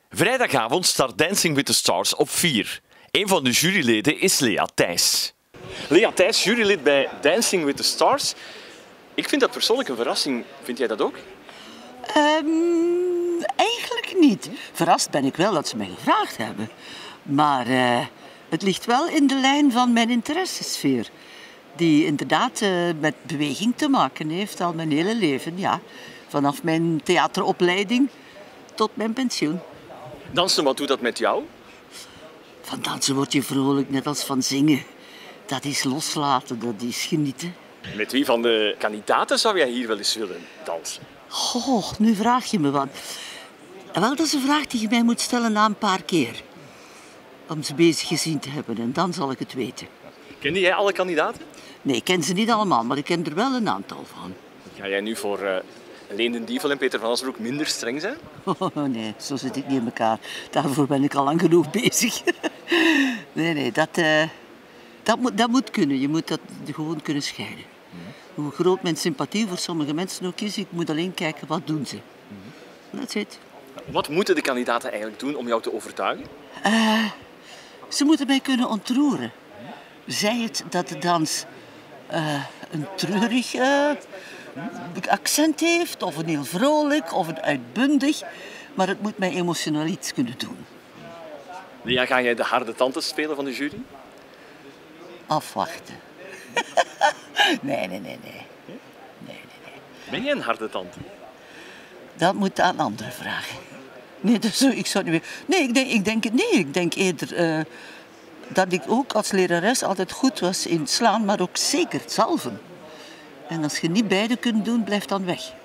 Vrijdagavond start Dancing with the Stars op 4. Een van de juryleden is Lea Thijs. Lea Thijs, jurylid bij Dancing with the Stars. Ik vind dat persoonlijk een verrassing. Vind jij dat ook? Eigenlijk niet. Verrast ben ik wel dat ze mij gevraagd hebben. Maar het ligt wel in de lijn van mijn interessesfeer. Die inderdaad met beweging te maken heeft al mijn hele leven. Ja. Vanaf mijn theateropleiding tot mijn pensioen. Dansen, wat doet dat met jou? Van dansen word je vrolijk, net als van zingen. Dat is loslaten, dat is genieten. Met wie van de kandidaten zou jij hier wel eens willen dansen? Goh, nu vraag je me wat. Wel, dat is een vraag die je mij moet stellen na een paar keer. Om ze bezig gezien te hebben en dan zal ik het weten. Kende jij alle kandidaten? Nee, ik ken ze niet allemaal, maar ik ken er wel een aantal van. Ga jij nu voor Leen den Dievel en Peter van Asbroek minder streng zijn? Oh, nee, zo zit ik niet in elkaar. Daarvoor ben ik al lang genoeg bezig. Nee, dat moet kunnen. Je moet dat gewoon kunnen scheiden. Hoe groot mijn sympathie voor sommige mensen ook is, ik moet alleen kijken wat doen ze. That's it. Wat moeten de kandidaten eigenlijk doen om jou te overtuigen? Ze moeten mij kunnen ontroeren. Zij het dat de dans een treurig accent heeft, of een heel vrolijk, of een uitbundig. Maar het moet mij emotioneel iets kunnen doen. Ja, ga jij de harde tante spelen van de jury? Afwachten. Nee. Ben jij een harde tante? Dat moet aan anderen vragen. Nee, ik zou niet meer... Nee, ik denk eerder dat ik ook als lerares altijd goed was in slaan, maar ook zeker zalven. En als je niet beide kunt doen, blijf dan weg.